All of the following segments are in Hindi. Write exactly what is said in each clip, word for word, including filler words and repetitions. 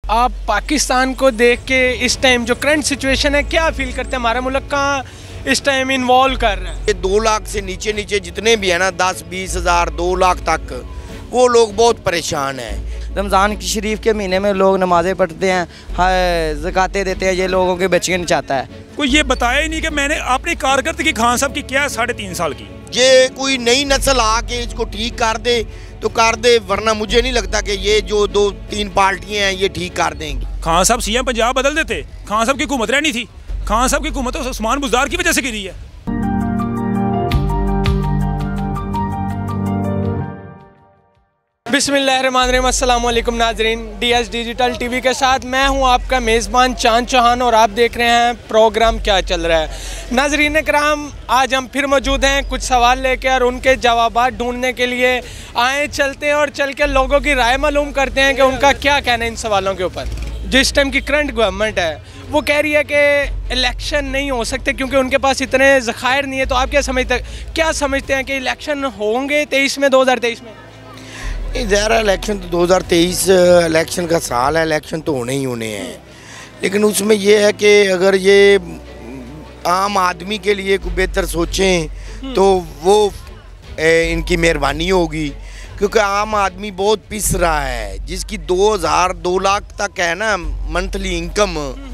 आप पाकिस्तान को देख के इस टाइम जो करंट सिचुएशन है क्या फील करते हैं, हमारा मुल्क कहाँ इस टाइम इन्वॉल्व कर रहा है? ये दो लाख से नीचे नीचे जितने भी है ना, दस बीस हज़ार दो लाख तक, वो लोग बहुत परेशान हैं। रमज़ान की शरीफ के महीने में लोग नमाज़ें पढ़ते हैं, ज़कातें देते हैं, ये लोगों के बच्चे चाहता है। कोई ये बताया ही नहीं कि मैंने अपनी कारकर्दगी खान साहब की क्या है साढ़े तीन साल की। ये कोई नई नस्ल आके इसको ठीक कर दे तो कर दे, वरना मुझे नहीं लगता कि ये जो दो तीन पार्टियां हैं ये ठीक कर देंगी। खान साहब सीएम पंजाब बदल देते, खान साहब की हुकूमत रहनी थी। खान साहब की हुकूमत तो उस्मान बुज़दार की वजह से गिरी है। बिस्मिल्लाहिर्रहमानिर्रहीम, अस्सलाम वालेकुम नाजरीन। डीएस डिजिटल टीवी के साथ मैं हूं आपका मेज़बान चांद चौहान और आप देख रहे हैं प्रोग्राम क्या चल रहा है। नाजरीन कराम, आज हम फिर मौजूद हैं कुछ सवाल लेकर और उनके जवाबात ढूंढने के लिए आए। चलते हैं और चल के लोगों की राय मालूम करते हैं कि उनका क्या कहना है इन सवालों के ऊपर। जो इस टाइम की करंट गवर्नमेंट है वो कह रही है कि इलेक्शन नहीं हो सकते क्योंकि उनके पास इतने ज़खायर नहीं है। तो आप क्या समझते क्या समझते हैं कि इलेक्शन होंगे तेईस में, दो हज़ार तेईस में? ज़ाहिर है इलेक्शन तो दो हज़ार तेईस इलेक्शन का साल है, इलेक्शन तो होने ही होने हैं। लेकिन उसमें यह है कि अगर ये आम आदमी के लिए कोई बेहतर सोचें तो वो ए, इनकी मेहरबानी होगी, क्योंकि आम आदमी बहुत पिस रहा है। जिसकी दो हज़ार दो लाख तक है ना मंथली इनकम,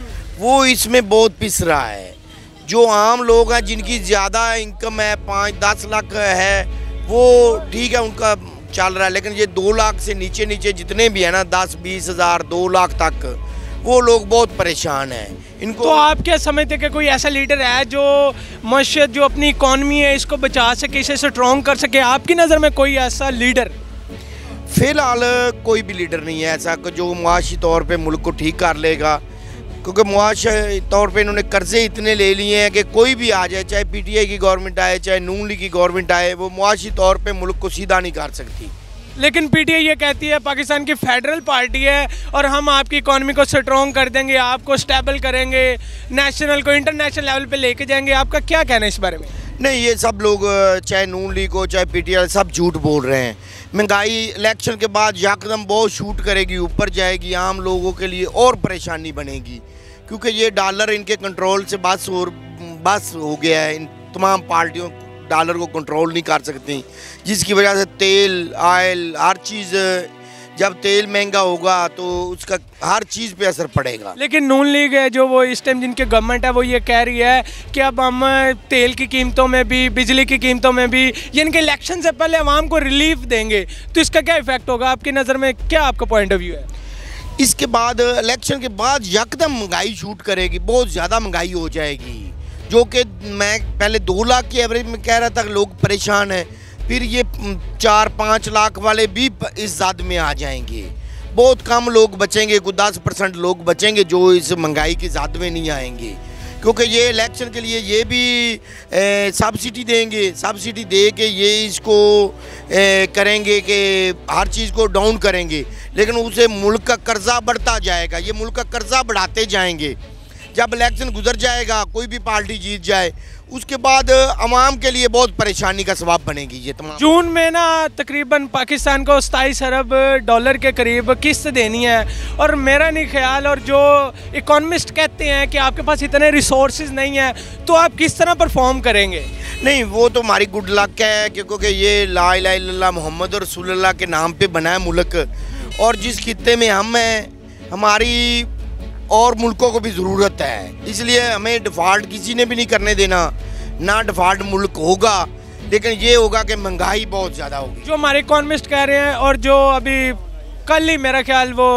वो इसमें बहुत पिस रहा है। जो आम लोग हैं जिनकी ज़्यादा इनकम है, पाँच दस लाख है, वो ठीक है उनका चल रहा है। लेकिन ये दो लाख से नीचे नीचे जितने भी है ना, दस बीस हज़ार दो लाख तक, वो लोग बहुत परेशान हैं। इनको तो आप क्या समझते हैं कि कोई ऐसा लीडर है जो मशहद जो अपनी इकॉनमी है इसको बचा सके, इसे स्ट्रॉन्ग कर सके? आपकी नज़र में कोई ऐसा लीडर? फ़िलहाल कोई भी लीडर नहीं है ऐसा जो मुआशी तौर पे मुल्क को ठीक कर लेगा, क्योंकि मुआशी तौर पे इन्होंने कर्जे इतने ले लिए हैं कि कोई भी आ जाए, चाहे पीटीआई की गवर्नमेंट आए चाहे नून लीग की गवर्नमेंट आए, वो मुआशी तौर पे मुल्क को सीधा नहीं कर सकती। लेकिन पीटीआई ये कहती है पाकिस्तान की फेडरल पार्टी है और हम आपकी इकॉनमी को स्ट्रॉन्ग कर देंगे, आपको स्टेबल करेंगे, नेशनल को इंटरनेशनल लेवल पे लेके जाएंगे। आपका क्या कहना है इस बारे में? नहीं, ये सब लोग चाहे नून लीग हो चाहे पीटीआई, सब झूठ बोल रहे हैं। महंगाई इलेक्शन के बाद यकदम बहुत शूट करेगी, ऊपर जाएगी, आम लोगों के लिए और परेशानी बनेगी, क्योंकि ये डॉलर इनके कंट्रोल से बस और बस हो गया है। इन तमाम पार्टियों डॉलर को कंट्रोल नहीं कर सकती, जिसकी वजह से तेल आयल हर चीज़, जब तेल महंगा होगा तो उसका हर चीज़ पे असर पड़ेगा। लेकिन नून लीग है जो वो इस टाइम जिनके गवर्नमेंट है वो ये कह रही है कि अब हम तेल की कीमतों में भी, बिजली की कीमतों में भी, यानी कि इलेक्शन से पहले आवाम को रिलीफ देंगे। तो इसका क्या इफेक्ट होगा आपकी नज़र में? क्या आपका पॉइंट ऑफ व्यू है? इसके बाद इलेक्शन के बाद यकदम महंगाई शूट करेगी, बहुत ज़्यादा महंगाई हो जाएगी, जो कि मैं पहले दो लाख की एवरेज में कह रहा था कि लोग परेशान हैं, फिर ये चार पाँच लाख वाले भी इस ज़द में आ जाएंगे। बहुत कम लोग बचेंगे, कुछ दस परसेंट लोग बचेंगे जो इस महंगाई की ज़द में नहीं आएंगे, क्योंकि ये इलेक्शन के लिए ये भी सब्सिडी देंगे, सब्सिडी दे के ये इसको ए, करेंगे कि हर चीज़ को डाउन करेंगे। लेकिन उसे मुल्क का कर्जा बढ़ता जाएगा, ये मुल्क का कर्जा बढ़ाते जाएंगे। जब इलेक्शन गुजर जाएगा, कोई भी पार्टी जीत जाए, उसके बाद अवाम के लिए बहुत परेशानी का सबब बनेगी ये तमाम। जून में ना तकरीबन पाकिस्तान को सताईस अरब डॉलर के करीब किस्त देनी है, और मेरा नहीं ख्याल, और जो इकोनॉमिस्ट कहते हैं कि आपके पास इतने रिसोर्सेज नहीं है, तो आप किस तरह परफॉर्म करेंगे? नहीं, वो तो हमारी गुड लक है, क्योंकि ये ला इलाहा इल्लल्लाह मोहम्मद रसूलुल्लाह के नाम पे बना है मुल्क, और जिस खित्ते में हम हैं हमारी और मुल्कों को भी ज़रूरत है, इसलिए हमें डिफ़ॉल्ट किसी ने भी नहीं करने देना। ना डिफ़ॉल्ट मुल्क होगा, लेकिन ये होगा कि महंगाई बहुत ज़्यादा होगी, जो हमारे इकोनॉमिस्ट कह रहे हैं। और जो अभी कल ही मेरा ख्याल वो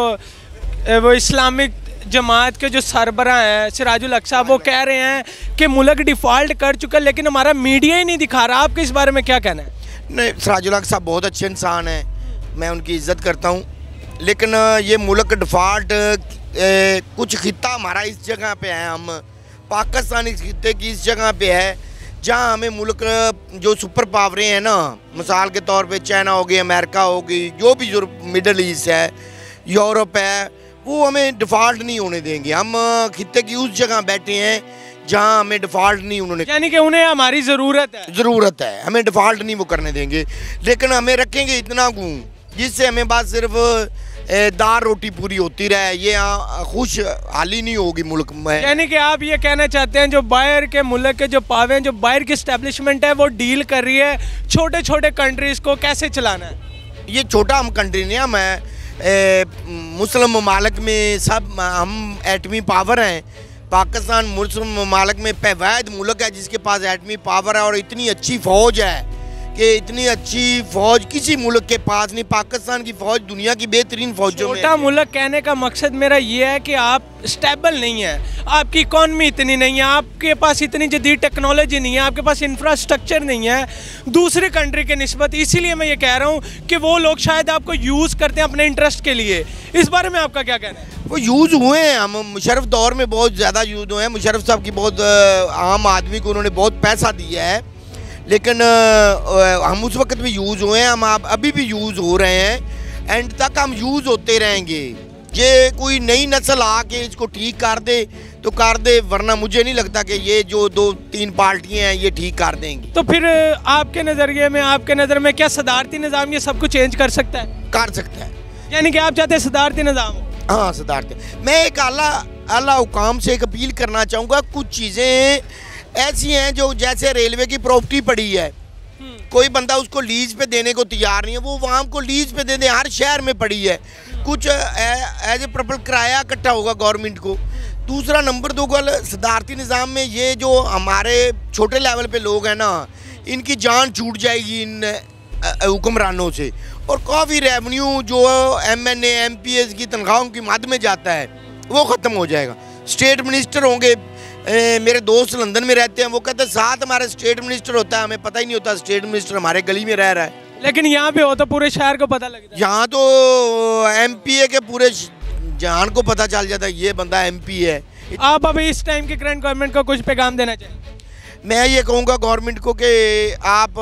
वो इस्लामिक जमात के जो सरबरा हैं सिराजुल हक साहब, वो कह रहे हैं कि मुल्क डिफ़ॉल्ट कर चुका, लेकिन हमारा मीडिया ही नहीं दिखा रहा। आपके इस बारे में क्या कहना है? नहीं, सिराजुल हक साहब बहुत अच्छे इंसान हैं, मैं उनकी इज़्ज़त करता हूँ, लेकिन ये मुल्क डिफ़ॉल्ट ए, कुछ खित्ता हमारा इस जगह पे है, हम पाकिस्तानी खित्ते की इस जगह पे है जहाँ हमें मुल्क जो सुपर पावरें हैं ना, मिसाल के तौर पे चाइना हो गई, अमेरिका हो गई, जो भी जो मिडल ईस्ट है, यूरोप है, वो हमें डिफ़ॉल्ट नहीं होने देंगे। हम खित्ते की उस जगह बैठे हैं जहाँ हमें डिफ़ॉल्ट नहीं उन्होंने, यानी कि उन्हें हमारी ज़रूरत है ज़रूरत है हमें डिफ़ॉल्ट नहीं वो करने देंगे, लेकिन हमें रखेंगे इतना गुण जिससे हमें बस सिर्फ दाल रोटी पूरी होती रहे, ये यहाँ खुश हाली नहीं होगी मुल्क में। यानी कि आप ये कहना चाहते हैं जो बाहर के मुल्क के जो पावे हैं, जो बाहर की इस्टेब्लिशमेंट है वो डील कर रही है छोटे छोटे कंट्रीज़ को कैसे चलाना है। ये छोटा हम कंट्री नहीं, हम मुस्लिम ममालिक में सब हम एटमी पावर हैं। पाकिस्तान मुस्लिम ममालिक में पहवाद मुल्क है जिसके पास एटमी पावर है और इतनी अच्छी फ़ौज है कि इतनी अच्छी फ़ौज किसी मुल्क के पास नहीं। पाकिस्तान की फ़ौज दुनिया की बेहतरीन फ़ौजों में। छोटा मुल्क कहने का मकसद मेरा ये है कि आप स्टेबल नहीं है, आपकी इकॉनमी इतनी नहीं है, आपके पास इतनी जदीद टेक्नोलॉजी नहीं है, आपके पास इंफ्रास्ट्रक्चर नहीं है दूसरी कंट्री के निस्बत। इसीलिए मैं ये कह रहा हूँ कि वो लोग शायद आपको यूज़ करते हैं अपने इंटरेस्ट के लिए। इस बारे में आपका क्या कहना है? वो यूज़ हुए हैं, हम मुशर्रफ दौर में बहुत ज़्यादा यूज़ हुए हैं। मुशर्रफ साहब की बहुत आम आदमी को उन्होंने बहुत पैसा दिया है, लेकिन हम उस वक्त भी यूज़ हुए हैं, हम आप अभी भी यूज़ हो रहे हैं, एंड तक हम यूज़ होते रहेंगे। ये कोई नई नस्ल आके इसको ठीक कर दे तो कर दे, वरना मुझे नहीं लगता कि ये जो दो तीन पार्टियां हैं ये ठीक कर देंगी। तो फिर आपके नज़रिए में, आपके नज़र में क्या सदारती निज़ाम ये सब कुछ चेंज कर सकता है? कर सकता है। यानी कि आप चाहते हैं सदारती निज़ाम हो? हाँ, सदारती। मैं एक आला आला हुकाम से एक अपील करना चाहूँगा, कुछ चीज़ें ऐसी हैं जो जैसे रेलवे की प्रॉपर्टी पड़ी है, कोई बंदा उसको लीज पे देने को तैयार नहीं है, वो वहाँ को लीज पे दे दे। हर शहर में पड़ी है, कुछ एज ए प्रॉपर किराया इकट्ठा होगा गवर्नमेंट को। दूसरा नंबर दो गल सदारती निज़ाम में ये जो हमारे छोटे लेवल पे लोग हैं ना, इनकी जान छूट जाएगी इन हुक्मरानों से, और काफ़ी रेवन्यू जो M N A M P S की तनख्वाहों की मद में जाता है वो ख़त्म हो जाएगा। स्टेट मिनिस्टर होंगे, ए, मेरे दोस्त लंदन में रहते हैं, वो कहते हैं साथ हमारे स्टेट मिनिस्टर होता है, हमें पता ही नहीं होता स्टेट मिनिस्टर हमारे गली में रह रहा है। लेकिन यहाँ पे हो तो पूरे शहर को पता लगता है। यहाँ तो एम पी ए के पूरे जहान को पता चल जाता है ये बंदा एम पी है। आप अभी इस टाइम की करंट गवर्नमेंट को कुछ पैगाम देना चाहिए? मैं ये कहूँगा गवर्नमेंट को कि आप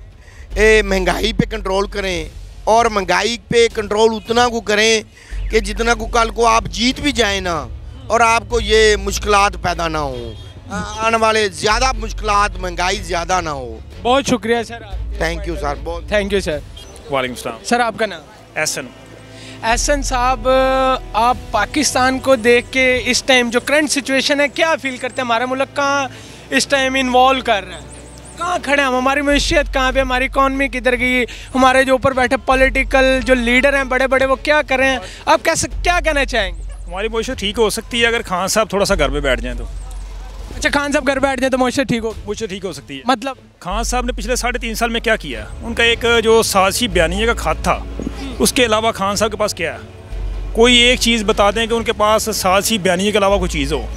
महंगाई पे कंट्रोल करें, और महंगाई पे कंट्रोल उतना को करें कि जितना को कल को आप जीत भी जाए ना और आपको ये मुश्किलात पैदा ना हो, आने वाले ज़्यादा मुश्किलात, महंगाई ज़्यादा ना हो। बहुत शुक्रिया सर। थैंक यू सर, बहुत थैंक यू सर। वालेकुम सलाम। सर आपका नाम? एहसन। एहसन साहब, आप पाकिस्तान को देख के इस टाइम जो करंट सिचुएशन है क्या फील करते हैं? हमारा मुल्क कहाँ इस टाइम इन्वॉल्व कर रहा है, कहाँ खड़े हम, हमारी मैशियत कहाँ पे, हमारी इकॉनमी किधर गई, हमारे जो ऊपर बैठे पॉलिटिकल जो लीडर हैं बड़े बड़े वो क्या कर रहे हैं? आप कैसे क्या कहना चाहेंगे? हमारी मैशियत ठीक हो सकती है अगर खान साहब थोड़ा सा घर में बैठ जाएं तो। अच्छा, खान साहब घर बैठ जाए तो मैशियत ठीक हो? मैशियत ठीक हो सकती है। मतलब खान साहब ने पिछले साढ़े तीन साल में क्या किया? उनका एक जो साजिशी बयानिए का खात था, उसके अलावा खान साहब के पास क्या है? कोई एक चीज़ बता दें कि उनके पास साजिशी बयानिए के अलावा कोई चीज़ हो।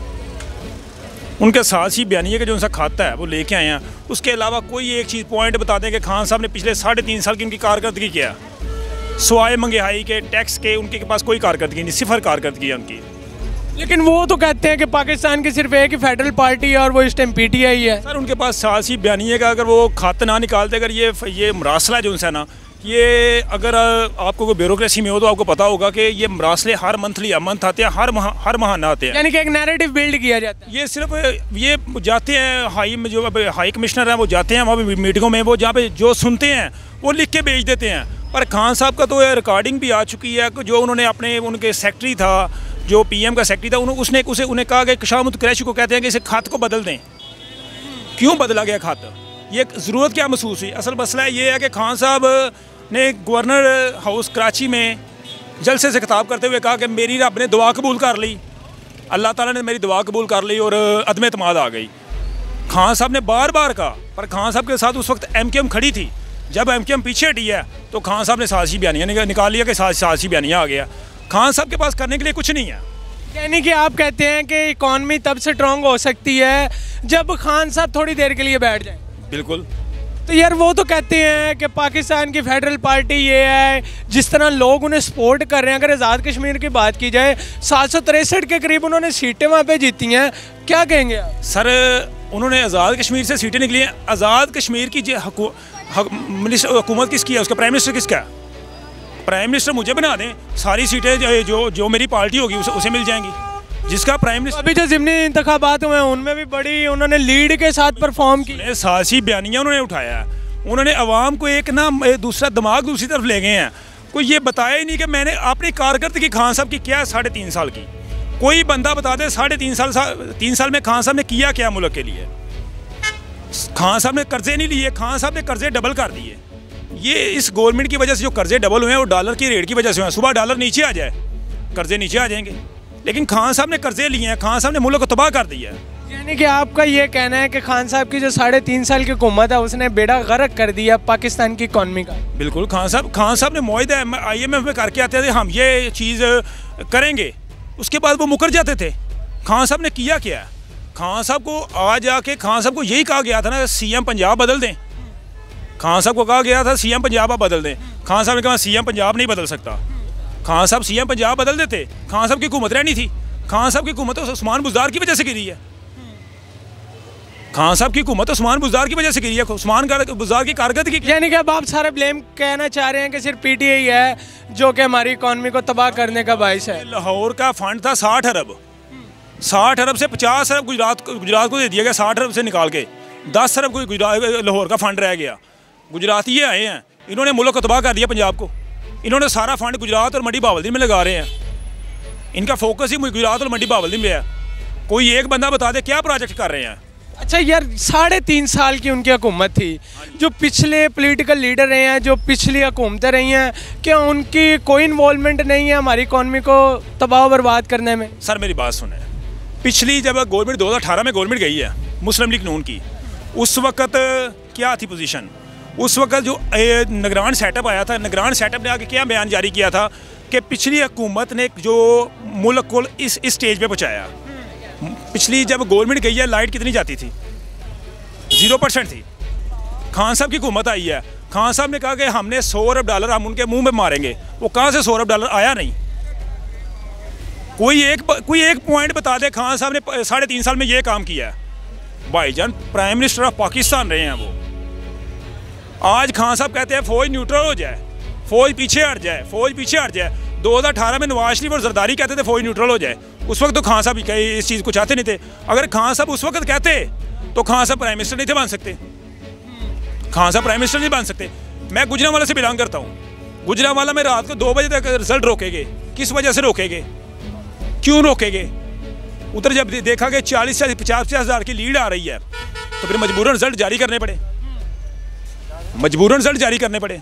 उनके साजिशी बयानिए का जो उनका खाता है वो लेके आए हैं, उसके अलावा कोई एक चीज़ पॉइंट बता दें कि खान साहब ने पिछले साढ़े तीन साल की उनकी कारकर्दगी क्या है? सवाए महंगाई के, टैक्स के, उनके पास कोई कारकर्दगी नहीं, सिफर कारकर्दगी है उनकी। लेकिन वो तो कहते हैं कि पाकिस्तान की सिर्फ एक ही फेडरल पार्टी है और वो इस टाइम पी टी आई है। सर उनके पास साजिशी बयानिए का अगर वो खाता ना निकालते, अगर ये ये मरासला जो उनसे ना, ये अगर आपको कोई ब्यूरोक्रेसी में हो तो आपको पता होगा कि ये मरासले हर मंथली मंथ आते हैं, हर माह हर महीना आते हैं। यानी कि एक नैरेटिव बिल्ड किया जाता है। ये सिर्फ ये जाते हैं हाई में, जो हाई कमिश्नर हैं वो जाते हैं वहाँ पे मीटिंगों में, वो जहाँ पे जो सुनते हैं वो लिख के भेज देते हैं। पर खान साहब का तो रिकॉर्डिंग भी आ चुकी है, जो उन्होंने अपने उनके सेक्रेटरी था, जो पीएम का सेक्रेटरी था, उन्होंने उसने उसे उन्हें कहा कि शामुद कुरैशी को कहते हैं कि इसे खात को बदल दें। क्यों बदला गया खात? ये ज़रूरत क्या महसूस हुई? असल मसला ये है कि खान साहब ने गवर्नर हाउस कराची में जलसे से खिताब करते हुए कहा कि मेरी रब ने दुआ कबूल कर ली, अल्लाह ताला ने मेरी दुआ कबूल कर ली और अदम एतमाद आ गई। खान साहब ने बार बार कहा, पर खान साहब के साथ उस वक्त एम के एम खड़ी थी। जब एम के एम पीछे हटी है तो खान साहब ने साजिशी बयानिया निकाल लिया कि साजिशी बयानिया आ गया। खान साहब के पास करने के लिए कुछ नहीं है। यानी कि आप कहते हैं कि इकॉनमी तब से स्ट्रॉन्ग हो सकती है जब खान साहब थोड़ी देर के लिए बैठ जाएं। बिल्कुल। तो यार वो तो कहते हैं कि पाकिस्तान की फेडरल पार्टी ये है, जिस तरह लोग उन्हें सपोर्ट कर रहे हैं। अगर आज़ाद कश्मीर की बात की जाए, सात सौ तिरसठ के करीब उन्होंने सीटें वहाँ पे जीती हैं, क्या कहेंगे आप? सर उन्होंने आज़ाद कश्मीर से सीटें निकली हैं। आज़ाद कश्मीर की जो मिनिस्टर हुकूमत किसकी है, उसका प्राइम मिनिस्टर किसका है? प्राइम मिनिस्टर मुझे बना दें, सारी सीटें जो जो, जो मेरी पार्टी होगी उसे उसे मिल जाएंगी। जिसका प्राइम मिनिस्टर अभी जो ज़िमनी इंतखाबात हुए हैं उनमें भी बड़ी उन्होंने लीड के साथ परफॉर्म की। साजिशी बयानियाँ उन्होंने उठाया है, उन्होंने अवाम को एक ना दूसरा दिमाग दूसरी तरफ ले गए हैं। कोई ये बताया ही नहीं कि मैंने अपनी कारकर्दगी खान साहब की क्या है साढ़े तीन साल की। कोई बंदा बता दे साढ़े तीन साल सा, तीन साल में खान साहब ने किया क्या मुल्क के लिए। खान साहब ने कर्जे नहीं लिए, खान साहब ने कर्जे डबल कर दिए। ये इस गवर्नमेंट की वजह से जो कर्जे डबल हुए हैं वो डॉलर की रेट की वजह से हुए हैं। सुबह डॉलर नीचे आ जाए कर्जे नीचे आ जाएंगे, लेकिन खान साहब ने कर्जे लिए हैं, खान साहब ने मुल्क को तबाह कर दिया है। यानी कि आपका ये कहना है कि खान साहब की जो साढ़े तीन साल की हुकूमत है उसने बेड़ा गर्क कर दिया पाकिस्तान की इकॉनमी का। बिल्कुल, खान साहब खान साहब ने मुआहदा आई एम एफ में करके आते थे हम ये चीज़ करेंगे, उसके बाद वो मुकर जाते थे। खान साहब ने किया क्या? खान साहब को आज आके खान साहब को यही कहा गया था ना सी एम पंजाब बदल दें। खान साहब को कहा गया था सी एम पंजाब आप बदल दें। खान साहब ने कहा सी एम पंजाब नहीं बदल सकता। खान साहब सी एम पंजाब बदल देते, खान साहब की हुकूमत रहनी थी। खान साहब की हुकूमत उस्मान बुज़दार की वजह से गिरी है। खान साहब की हुकूमत उस्मान बुज़दार की वजह से गिरी है, उस्मान बुज़दार की कारकर्दगी। यानी कि अब आप सारे ब्लेम कहना चाह रहे हैं कि सिर्फ पीटीआई है जो कि हमारी इकॉनमी को तबाह करने का बाइस है। लाहौर का फंड था साठ अरब, साठ अरब से पचास अरब गुजरात गुजरात को दे दिया गया। साठ अरब से निकाल के दस अरब को गुजरात लाहौर का फंड रह गया। गुजराती ये आए हैं, इन्होंने मुल्क को तबाह कर दिया पंजाब को। इन्होंने सारा फंड गुजरात और मंडी बावलदीन में लगा रहे हैं। इनका फोकस ही गुजरात और मंडी बावलदीन में है। कोई एक बंदा बता दे क्या प्रोजेक्ट कर रहे हैं। अच्छा यार, साढ़े तीन साल की उनकी हुकूमत थी। जो पिछले पॉलिटिकल लीडर रहे हैं, जो पिछली हुकूमतें रही हैं, क्या उनकी कोई इन्वॉल्वमेंट नहीं है हमारी इकॉनमी को तबाह बर्बाद करने में? सर मेरी बात सुने, पिछली जब गवर्नमेंट दो हज़ार अठारह में गवर्नमेंट गई है मुस्लिम लीग नून की, उस वक्त क्या थी पोजीशन? उस वक्त जो निगरान सेटअप आया था, निगरान सेटअप ने आके क्या बयान जारी किया था कि पिछली हुकूमत ने जो मुल्क को इस इस स्टेज पे पहुँचाया। पिछली जब गवर्नमेंट गई है लाइट कितनी जाती थी? ज़ीरो परसेंट थी। खान साहब की हुकूमत आई है, खान साहब ने कहा कि हमने सौ अरब डॉलर हम उनके मुंह में मारेंगे। वो कहाँ से सौ अरब डॉलर आया नहीं। कोई एक कोई एक पॉइंट बता दे खान साहब ने साढ़े तीन साल में ये काम किया है। भाईजान प्राइम मिनिस्टर ऑफ पाकिस्तान रहे हैं वो। आज खान साहब कहते हैं फौज न्यूट्रल हो जाए, फौज पीछे हट जाए, फौज पीछे हट जाए। दो हज़ार अठारह में नवाज शरीफ और जरदारी कहते थे फौज न्यूट्रल हो जाए। उस वक्त तो खान साहब इस चीज़ को चाहते नहीं थे। अगर खान साहब उस वक्त कहते तो खान साहब प्राइम मिनिस्टर नहीं थे बन सकते। खान साहब प्राइम मिनिस्टर नहीं बन सकते। मैं गुजरांवाला से बिलोंग करता हूँ। गुजरांवाला में रात को दो बजे तक रिजल्ट रोकेंगे। किस वजह से रोकेंगे? क्यों रोकेंगे? उधर जब देखा कि चालीस से पचास पचास हज़ार की लीड आ रही है तो फिर मजबूरन रिजल्ट जारी करने पड़े, मजबूरन रिजल्ट जारी करने पड़े।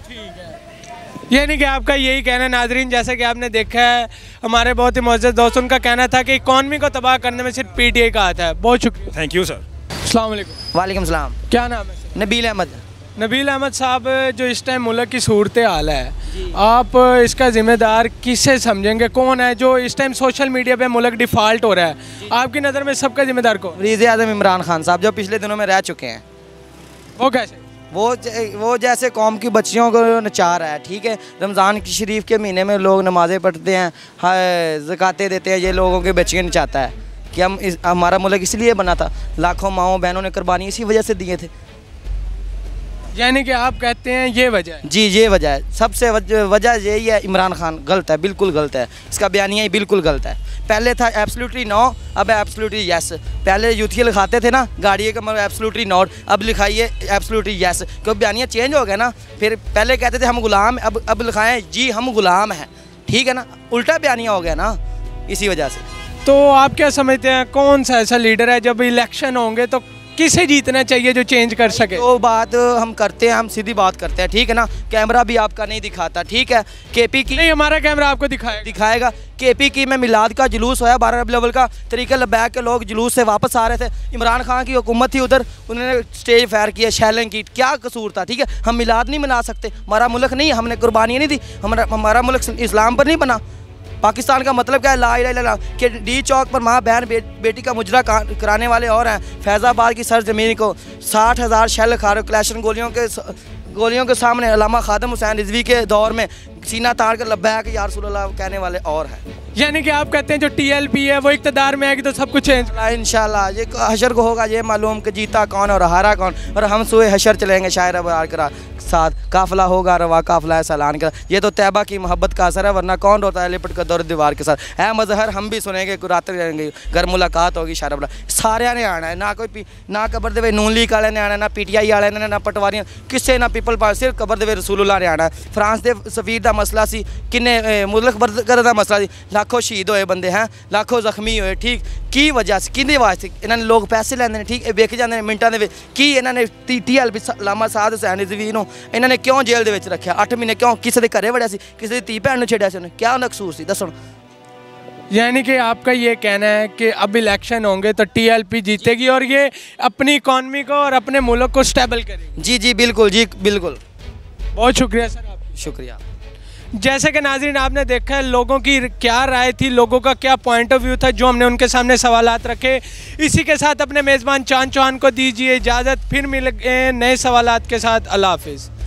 यानी कि आपका यही कहना नाजरीन, जैसे कि आपने देखा है हमारे बहुत ही मोअज़्ज़ज़ दोस्त, उनका कहना था कि इकॉनमी को तबाह करने में सिर्फ पीटीआई का हाथ है। बहुत शुक्रिया। Thank you sir. अस्सलाम वालेकुम। वालेकुम सलाम। क्या नाम है सर? नबील अहमद। नबील अहमद साहब, जो इस टाइम मुल्क की सूरत हाल है, आप इसका ज़िम्मेदार किसे समझेंगे? कौन है जो इस टाइम सोशल मीडिया पे मुल्क डिफ़ॉल्ट हो रहा है? आपकी नज़र में सबका ज़िम्मेदार कौन? वज़ीर आज़म इमरान खान साहब, जो पिछले दिनों में रह चुके हैं। वो कैसे? वो वो जैसे कौम की बच्चियों को नचा रहा है। ठीक है, रमज़ान की शरीफ के महीने में लोग नमाज़ें पढ़ते हैं, ज़कातें देते हैं, ये लोगों की बच्चियाँ नचाता है कि हम इस, हमारा मुल्क इसलिए बना था, लाखों माओं बहनों ने कुर्बानी इसी वजह से दिए थे। यानी कि आप कहते हैं ये वजह है? जी ये वजह है, सबसे वजह यही है। इमरान खान गलत है, बिल्कुल गलत है। इसका बयानिया ही बिल्कुल गलत है। पहले था एब्सोल्युटली नो, अब एब्सोल्युटली यस। पहले यूथिया लिखाते थे ना गाड़ी का मतलब एब्सोल्युटली नॉट, अब लिखाइए एब्सोल्युटली यस, क्योंकि बयानिया चेंज हो गया ना। फिर पहले कहते थे हम गुलाम, अब अब लिखाएं जी हम गुलाम हैं। ठीक है ना, उल्टा बयानिया हो गया ना इसी वजह से। तो आप क्या समझते हैं कौन सा ऐसा लीडर है जब इलेक्शन होंगे तो किसे जीतना चाहिए जो चेंज कर सके? तो बात हम करते हैं, हम सीधी बात करते हैं। ठीक है ना, कैमरा भी आपका नहीं दिखाता। ठीक है, केपी की नहीं, हमारा कैमरा आपको दिखाएगा दिखाएगा केपी की में मिलाद का जुलूस होया बारह रबी अव्वल का, तरीके लबैक के लोग जुलूस से वापस आ रहे थे। इमरान खान की हुकूमत थी उधर, उन्होंने स्टेज फायर किया, शैलिंग की, क्या कसूर था? ठीक है, हम मिलाद नहीं मना सकते, हमारा मुल्क नहीं, हमने कुर्बानियाँ नहीं दी, हमारा हमारा मुल्क इस्लाम पर नहीं बना। पाकिस्तान का मतलब क्या है? ला इलाहा इल्लल्लाह कि डी चौक पर माँ बहन बे, बेटी का मुजरा कराने वाले और हैं। फैज़ाबाद की सरजमीन को साठ हज़ार शेल खार क्लैशन गोलियों के गोलियों के सामने अल्लामा खादम हुसैन रिजवी के दौर में सीना ताड़ कर लब्बैक या रसूलल्लाह कहने वाले और हैं। यानी कि आप कहते हैं जो टीएलपी है वो इक़्तिदार में आएगी तो सब कुछ चेंज? इंशाल्लाह ये हशर को होगा ये मालूम कि जीता कौन और हारा कौन, और हम सुए हशर चलेंगे शायर अबरार के साथ। काफिला होगा रवा काफिला है सलान का, ये तो तैबा की मोहब्बत का असर है, वरना कौन रोता है लिपट कर दौर दीवार के साथ। है मजहर हम भी सुनेंगे, कुराते रहेंगे, घर मुलाकात होगी शायर अबरार। सारे ने आना है, ना कोई ना कबर दे नून लीग वाले ने आना, ना पीटीआई वाले ने, ना पटवारियां किसे, ना पीपल पार्टी, सिर्फ कबर दे रसूलुल्लाह ने आना है। फ्रांस के सफीर का दा मसला सी, किन्ने मुल्क बरकत दा मसला सी, लाखों शहीद होए बंदे हैं, लाखों जख्मी होए, ठीक की वजह से किंदे वास्ते इन्होंने लोग पैसे लैंदे ने, ठीक विक जाते हैं मिनटां दे विच। की इन्होंने टी टी एल पी लामा साध हुसैन रिजवी नूं इन्होंने क्यों जेल दे विच रखिया अठ महीने, क्यों किसी दे घरे वड़िया सी, किसी दी धी भैन नूं छड्डिया सी उन्हें, क्या उन्हें कसूर सी दस्सो। यानी कि आपका ये कहना है कि अब इलेक्शन होंगे तो टीएलपी जीतेगी और ये अपनी इकॉनमी को और अपने मुल्क को स्टेबल करेगी। जी जी बिल्कुल जी बिल्कुल। बहुत शुक्रिया सर आपका। शुक्रिया। जैसे कि नाज़रीन आपने देखा है लोगों की क्या राय थी, लोगों का क्या पॉइंट ऑफ व्यू था, जो हमने उनके सामने सवालात रखे। इसी के साथ अपने मेज़बान चांद चौहान को दीजिए इजाज़त, फिर मिलेंगे नए सवालात के साथ। अल्लाह हाफिज़।